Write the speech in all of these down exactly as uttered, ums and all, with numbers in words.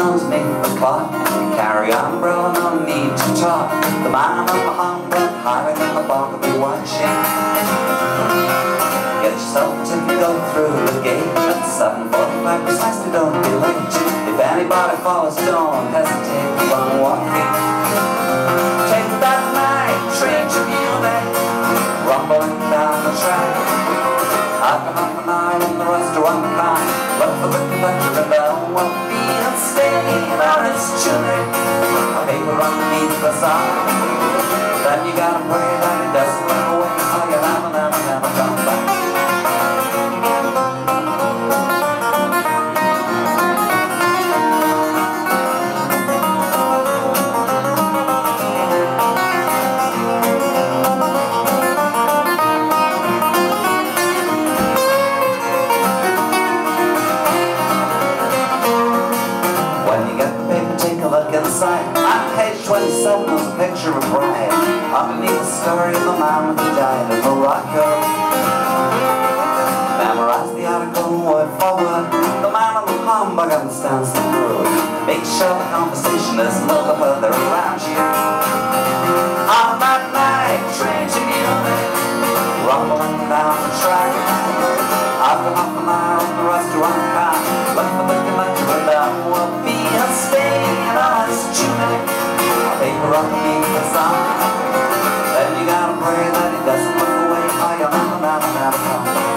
comes neath the clock. Carry umbrella, no need to talk. The man on the humble, higher than the bar will be watching. Get yourself a ticket, go through the gate at seven forty-five precisely, don't be late. If anybody follows, don't hesitate, keep on walking. Take that night train to Munich, rumbling down the track. After half an hour in the restaurant car, look for the conductor and there won't be a stain on his tunic, a paper underneath the sock. Then you gotta pray that it doesn't run away, or you'll never, never, never come back. Inside, on page twenty-seven is a picture of pride. Underneath the story of the man who died in Morocco. Memorize the article word for word. The man on the humbug understands the road. Make sure the conversation isn't over further around you. On that night, train to Munich, rumbling down the track. After half an hour in the restaurant car, look for the conductor and there will be a stain on his tunic, a paper underneath the sun. Then you gotta pray that he doesn't look away, or you'll never, never, never come back.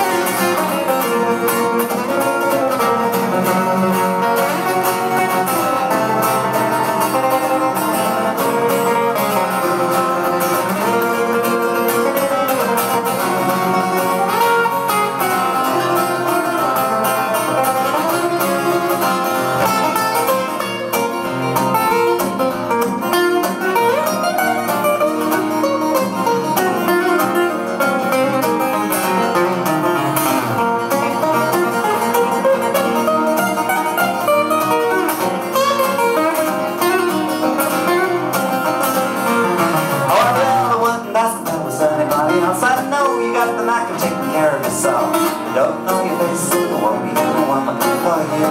Yourself. You don't know your face, so there won't be anyone looking for you.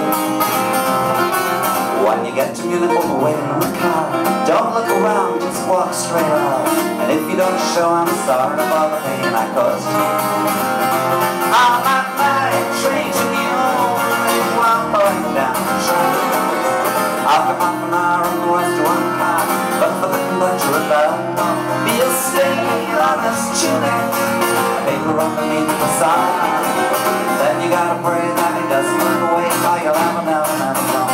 When you get to Munich, we'll wait in the car. Don't look around, just walk straight out. And if you don't show, I'm sorry about the pain I caused you. On that night, train to Munich, rumbling down the track. After half an hour in the restaurant car, look for the conductor and there won't be a stain on his tunic, paper underneath the sun. Then you gotta pray that he doesn't look away, or you'll never, never, never know.